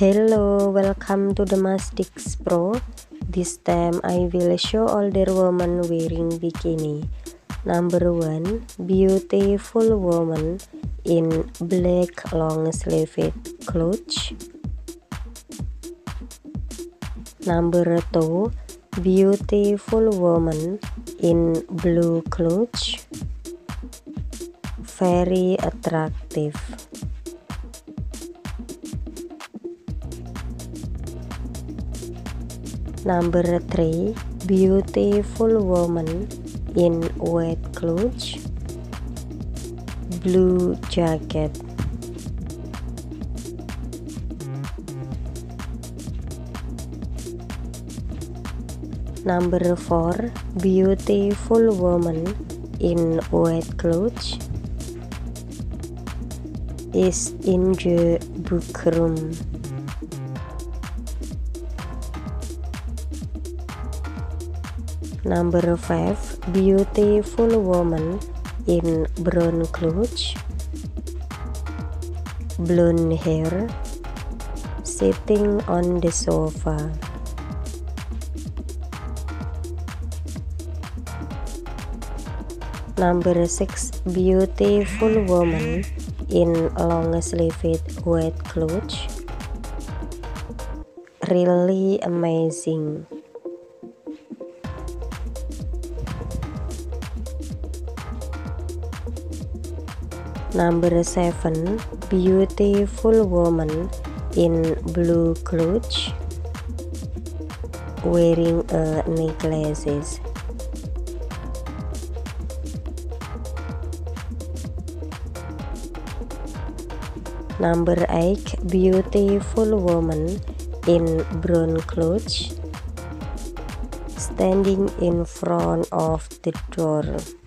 Hello, welcome to the Mastix Pro. This time I will show older woman wearing bikini. Number 1, beautiful woman in black long sleeved clothes. Number 2, beautiful woman in blue clothes. Very attractive. Number 3, beautiful woman in white clothes, blue jacket. Number 4, beautiful woman in white clothes is in the book room. Number 5, beautiful woman in brown clothes, blonde hair, sitting on the sofa. Number 6, beautiful woman in long sleeved white clothes. Really amazing. Number 7, beautiful woman in blue clothes, wearing a necklace. Number 8, beautiful woman in brown clothes, standing in front of the door.